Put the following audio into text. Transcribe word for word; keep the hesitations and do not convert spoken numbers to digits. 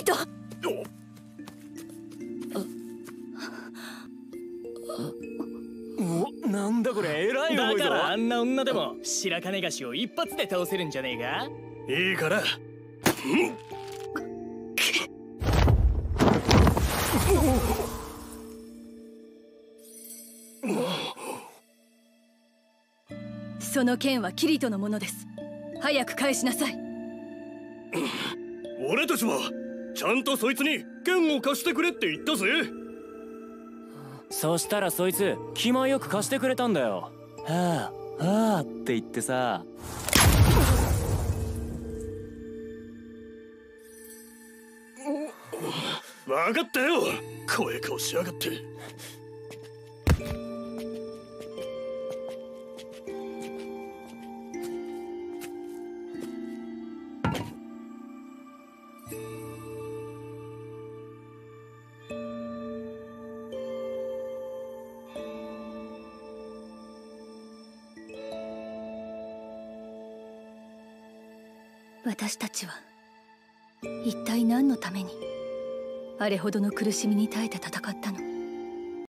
ト。 お、なんだこれ、えらい重いぞ。 だからあんな女でも白金菓子を一発で倒せるんじゃねえか。 いいから。 その剣はキリトのものです。早く返しなさい。 俺たちはちゃんとそいつに剣を貸してくれって言ったぜ。 そしたらそいつ気前よく貸してくれたんだよ。はあはあって言ってさ。 分かったよ。怖い顔しやがって。 私たちは一体何のためにあれほどの苦しみに耐えて戦ったの？